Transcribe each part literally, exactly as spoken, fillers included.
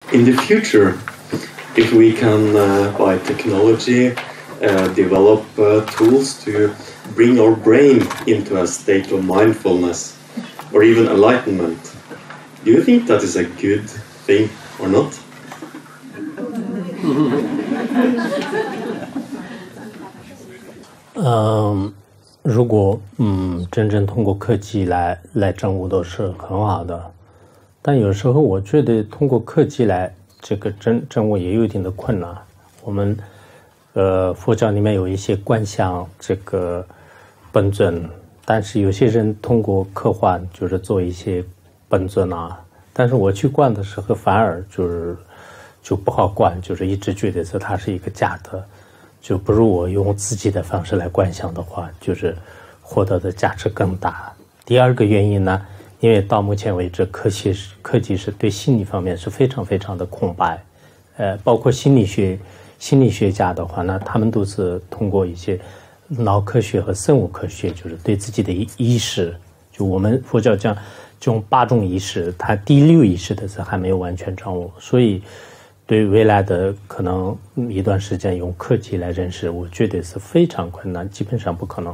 in the future, if we can, uh, by technology, uh, develop uh, tools to bring our brain into a state of mindfulness or even enlightenment, do you think that is a good thing or not? 嗯，如果嗯真正通过科技来来证悟都是很好的，但有时候我觉得通过科技来这个证证悟也有一定的困难。我们呃佛教里面有一些观想这个本尊，但是有些人通过科幻就是做一些本尊啊，但是我去观的时候反而就是就不好观，就是一直觉得是它是一个假的。 就不如我用自己的方式来观想的话，就是获得的价值更大。第二个原因呢，因为到目前为止，科技是科技是对心理方面是非常非常的空白，呃，包括心理学心理学家的话呢，他们都是通过一些脑科学和生物科学，就是对自己的意识，就我们佛教讲这种八种意识，它第六意识的是还没有完全掌握，所以。 对未来的可能一段时间用科技来认识，我觉得是非常困难，基本上不可能。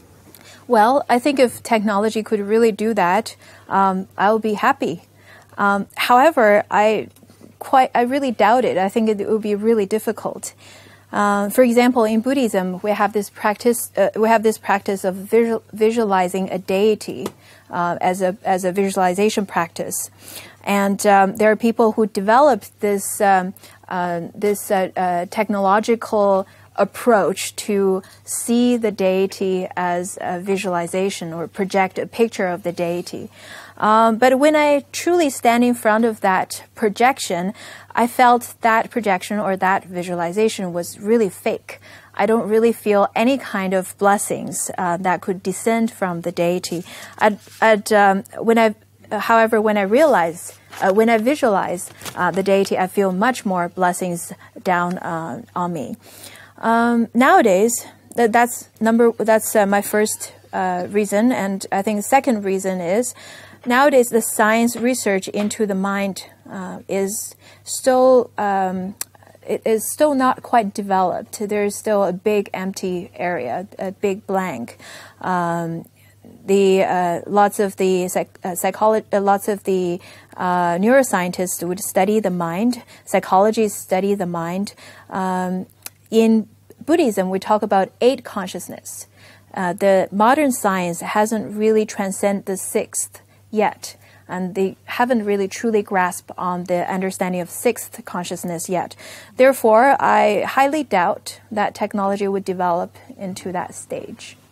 Well, I think if technology could really do that, um, I would be happy. Um, however, I quite, I really doubt it. I think it would be really difficult. Uh, for example, in Buddhism, we have this practice. Uh, we have this practice of visual, visualizing a deity uh, as a as a visualization practice. And um, there are people who developed this um, uh, this uh, uh, technological approach to see the deity as a visualization or project a picture of the deity. Um, but when I truly stand in front of that projection, I felt that projection or that visualization was really fake. I don't really feel any kind of blessings uh, that could descend from the deity. I'd, I'd, um, when I However, when I realize, uh, when I visualize uh, the deity, I feel much more blessings down uh, on me. Um, nowadays, th- that's number. That's uh, my first uh, reason, and I think the second reason is nowadays the science research into the mind uh, is still um, it is still not quite developed. There is still a big empty area, a big blank. Um, The uh, lots of the psych- uh, psycholo- uh, lots of the uh, neuroscientists would study the mind. Psychologists study the mind. Um, in Buddhism, we talk about eight consciousness. Uh, the modern science hasn't really transcended the sixth yet, and they haven't really truly grasped on the understanding of sixth consciousness yet. Therefore, I highly doubt that technology would develop into that stage.